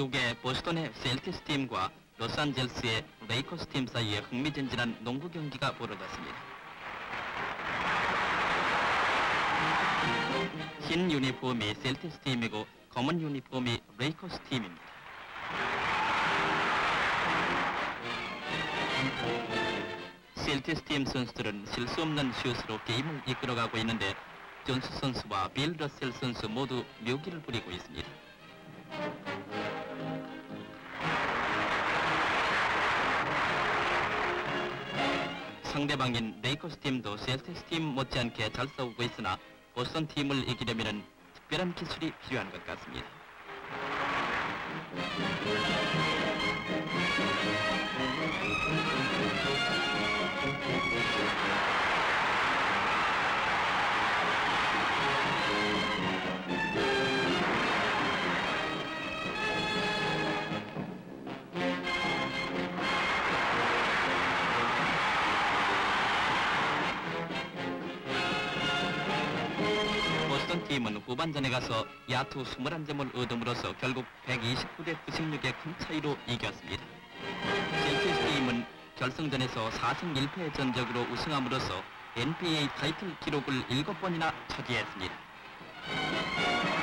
미국의 보스턴의 셀티스 팀과 로스앤젤레스의 레이커스 팀 사이에 흥미진진한 농구 경기가 벌어졌습니다. 흰 유니폼이 셀티스 팀이고 검은 유니폼이 레이커스 팀입니다. 셀티스 팀 선수들은 실수 없는 슛으로 게임을 이끌어가고 있는데 존스 선수와 빌 러셀 선수 모두 묘기를 부리고 있습니다. 상대방인 레이커스 팀도 셀티스 팀 못지않게 잘 싸우고 있으나 보스턴 팀을 이기려면 특별한 기술이 필요한 것 같습니다. 보스턴 팀은 후반전에 가서 야투 21점을 얻음으로써 결국 129대 96의 큰 차이로 이겼습니다. 셀티스 팀은 결승전에서 4승 1패의 전적으로 우승함으로써 NBA 타이틀 기록을 7번이나 차지했습니다.